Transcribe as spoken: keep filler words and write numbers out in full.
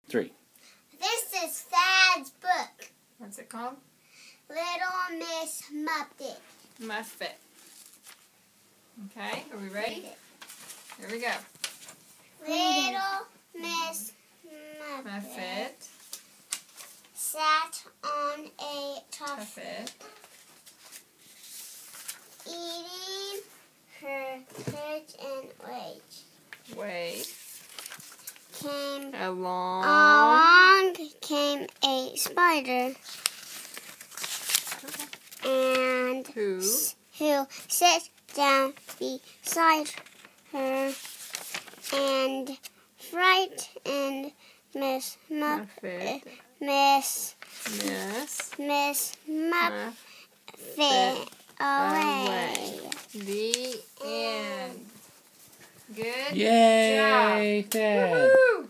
three. This is Thad's book. What's it called? Little Miss Muffet. Muffet. Okay, are we ready? Here we go. Little Miss Muffet, Muffet. sat on a tuffet, Muffet. eating her courage and wage. Wait. Came Along. along came a spider, and Who? who sat down beside her and frightened Miss Muffet, Muffet. Miss Miss. Miss Muffet Muffet away. away. The end. Good Yay, job. Thad. Woohoo!